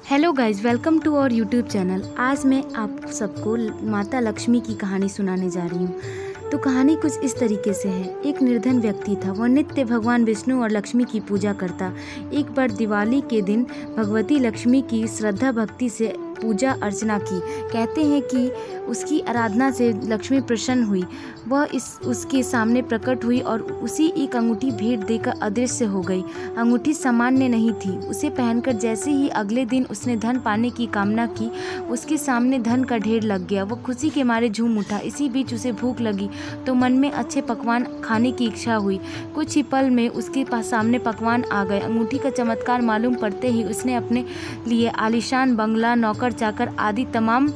Hello guys, welcome to our YouTube channel. आज मैं आप सबको माता लक्ष्मी की कहानी सुनाने जा रही हूँ। तो कहानी कुछ इस तरीके से है। एक निर्धन व्यक्ति था। वह नित्य भगवान विष्णु और लक्ष्मी की पूजा करता। एक बार दिवाली के दिन भगवती लक्ष्मी की श्रद्धा भक्ति से पूजा अर्चना की। कहते हैं कि उसकी आराधना से लक्ष्मी प्रसन्न हुई। वह उसके सामने प्रकट हुई और उसी एक अंगूठी भेंट देकर अदृश्य हो गई। अंगूठी सामान्य नहीं थी। उसे पहनकर जैसे ही अगले दिन उसने धन पाने की कामना की, उसके सामने धन का ढेर लग गया। वह खुशी के मारे झूम उठा। इसी बीच उसे भूख लगी तो मन में अच्छे पकवान खाने की इच्छा हुई। कुछ ही पल में उसके पास सामने पकवान आ गए। अंगूठी का चमत्कार मालूम पड़ते ही उसने अपने लिए आलीशान बंगला, नौकर चाकर आदि तमाम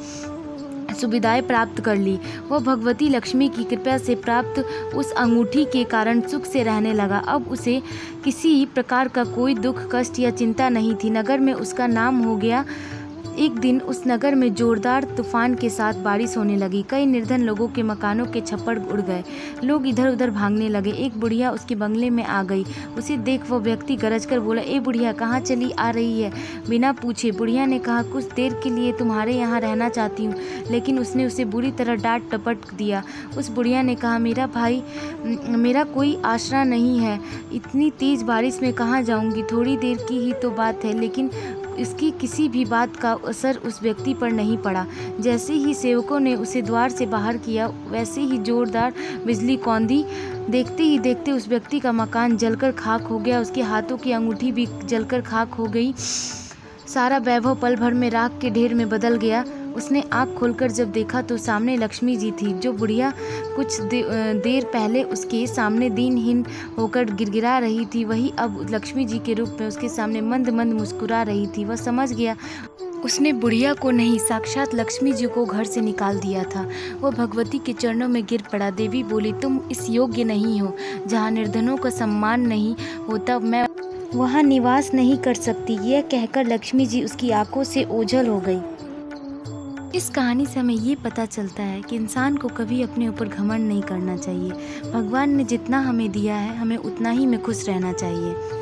सुविधाएं प्राप्त कर ली। वह भगवती लक्ष्मी की कृपा से प्राप्त उस अंगूठी के कारण सुख से रहने लगा। अब उसे किसी प्रकार का कोई दुख, कष्ट या चिंता नहीं थी। नगर में उसका नाम हो गया। एक दिन उस नगर में जोरदार तूफान के साथ बारिश होने लगी। कई निर्धन लोगों के मकानों के छप्पर उड़ गए। लोग इधर उधर भागने लगे। एक बुढ़िया उसके बंगले में आ गई। उसे देख वह व्यक्ति गरज कर बोला, ए बुढ़िया, कहाँ चली आ रही है? बिना पूछे बुढ़िया ने कहा, कुछ देर के लिए तुम्हारे यहाँ रहना चाहती हूँ। लेकिन उसने उसे बुरी तरह डांट टपट दिया। उस बुढ़िया ने कहा, मेरा भाई, मेरा कोई आसरा नहीं है। इतनी तेज बारिश में कहाँ जाऊँगी? थोड़ी देर की ही तो बात है। लेकिन इसकी किसी भी बात का असर उस व्यक्ति पर नहीं पड़ा। जैसे ही सेवकों ने उसे द्वार से बाहर किया, वैसे ही जोरदार बिजली कौंधी। देखते ही देखते उस व्यक्ति का मकान जलकर खाक हो गया। उसके हाथों की अंगूठी भी जलकर खाक हो गई। सारा वैभव पल भर में राख के ढेर में बदल गया। उसने आंख खोलकर जब देखा तो सामने लक्ष्मी जी थी। जो बुढ़िया कुछ देर पहले उसके सामने दीनहीन होकर गिड़गिड़ा रही थी, वही अब लक्ष्मी जी के रूप में उसके सामने मंद मंद मुस्कुरा रही थी। वह समझ गया उसने बुढ़िया को नहीं, साक्षात लक्ष्मी जी को घर से निकाल दिया था। वह भगवती के चरणों में गिर पड़ा। देवी बोली, तुम इस योग्य नहीं हो। जहाँ निर्धनों का सम्मान नहीं होता, मैं वहाँ निवास नहीं कर सकती। यह कहकर लक्ष्मी जी उसकी आंखों से ओझल हो गई। इस कहानी से हमें ये पता चलता है कि इंसान को कभी अपने ऊपर घमंड नहीं करना चाहिए। भगवान ने जितना हमें दिया है, हमें उतना ही में खुश रहना चाहिए।